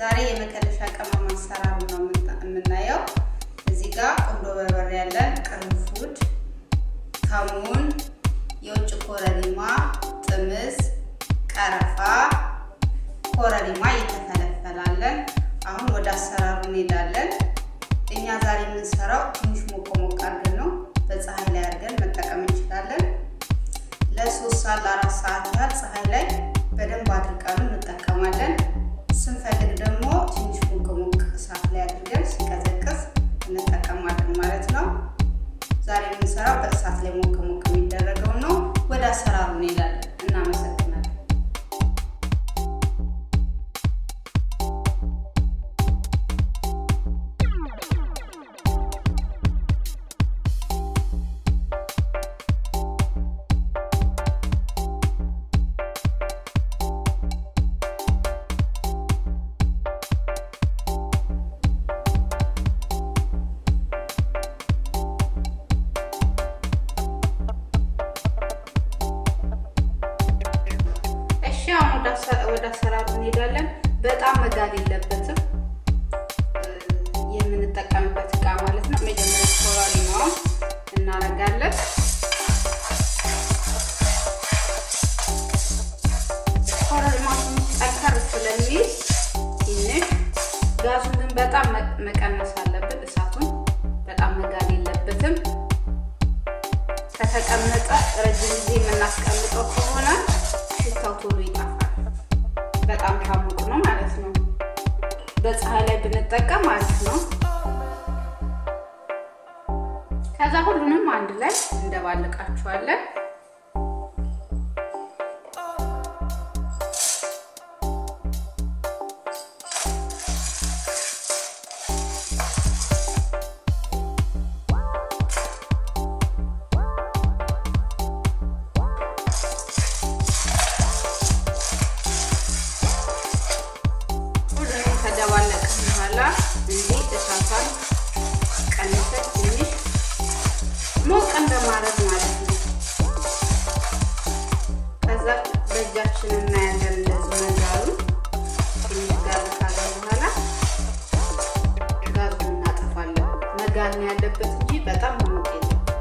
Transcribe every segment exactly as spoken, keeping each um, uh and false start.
ዛሬ የመከለሻ ቅመም አሰራር ነው የምናየው እዚህ ጋር ቆንጆ በርበሬ ያለን ቅርንፉድ ከሙን የውጭ ኮረሪማ ጥምዝ ቀረፋ ኮረሪማ እየተፈለፈላለን አሁን ወደ አሰራሩ እንሄዳለን እኛ ዛሬ የምንሰራው ትንሽ ሞቆ ሞቅ አድርገን ነው በፀሐይ ላይ አድርገን መጠቀም እንችላለን ለሶስት ሰዓት ለአራት ሰዓት ያህል ፀሐይ ላይ በደንብ አድርገን እንጠቀማለን ስንፈልግ ደግሞ ትንሽ ሞቆ ሞቅ እሳት ላይ አድርገን ሲቀዘቅዝ እንጠቀማለን ማለት ነው ዛሬ የምንሰራው በእሳት ላይ ሞቆ ሞቅ የሚደረገው ነው ወደ አሰራሩ እንሄዳለን እናመሰግናለን ወደ አሰራሩ እንሄዳለን በጣም መጋል የለበትም የምንጠቀምበት ዕቃ ማለት ነው መጀመሪያ ኮረሪማው እናረጋለን ኮረሪማው ጠንከር ስለሚል ትንሽ ጋዙን ግን በጣም መቀነስ አለበት እሳቱን በጣም መጋል የለበትም ከተቀመጠ ረጅም ጊዜ የምናስቀምጠው ከሆነ ሽታው ቶሎ ይጣፋል በጣም ታሙቅ ነው ማለት ነው በፀሐይ ላይ ብንጠቀም ማለት ነው ከዛ ሁሉንም አንድ ላይ እንደባለቃቸዋለን ሞቀንደማረግ ማለት ነው ከዛ በእጃችን እናያለን እንደዚህ መጋሉ ይጋል ካለ በኋላ ጋዙ እናጠፋለን መጋል ነው ያለበት እንጂ በጣም ሞቅ የለበት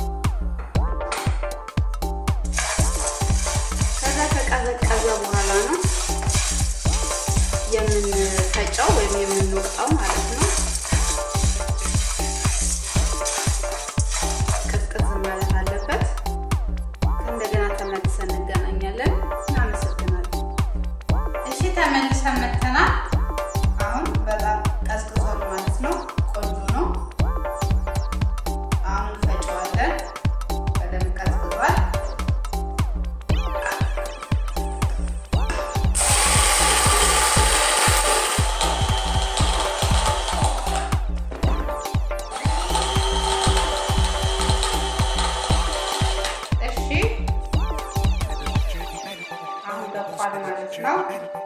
ከዛ ከቀዘቀዘ በኋላ ነው የምንፈጨው ወይም የምንወቅጠው ማለት ነው ተመልሰን መተናል አሁን በጣም ቀዝቅዟል ማለት ነው ቆንጆ ነው አሁን ፈጨዋለን በደንብ ቀዝቅዟል እሺ አሁን ደቋል ማለት ነው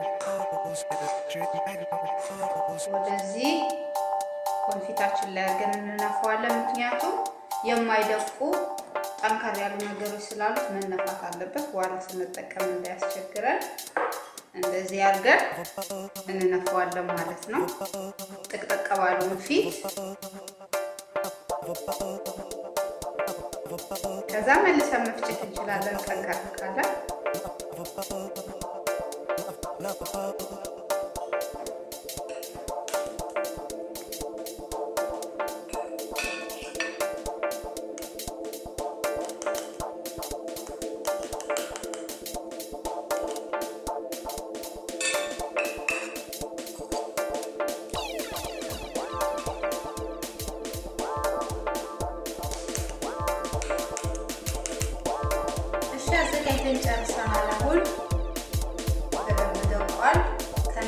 ወደዚህ ኮንፊታችን ላይ አድርገን እንነፋዋለን ምክንያቱም የማይደቁ ጠንከር ያሉ ነገሮች ስላሉት መነፋት አለበት በኋላ ስንጠቀም እንዳያስቸግረን እንደዚህ አድርገን እንነፋዋለን ማለት ነው ጥቅጥቅ ባለው ፊት ከዛ መልሰን መፍጨት እንችላለን ጠንከር ካለ እሺ አዘጋጅተን ጨርሰናል አሁን በደንብ ደቋል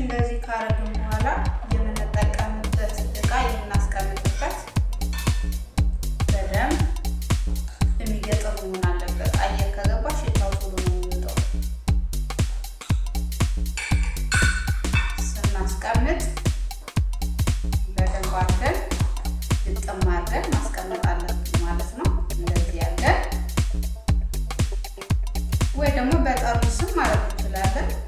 እንደዚህ ካረግን በኋላ የምንጠቀምበት እቃ የምናስቀምጥበት በደንብ የሚገጥም መሆን አለበት። አየር ከገባ ሽታው ቶሎ ነው የሚወጣው። ስናስቀምጥ በደንብ አድርገን ግጥም አድርገን ማስቀመጥ አለብን ማለት ነው። እንደዚህ አድርገን ወይ ደግሞ በጠርሙስም ማድረግ እንችላለን።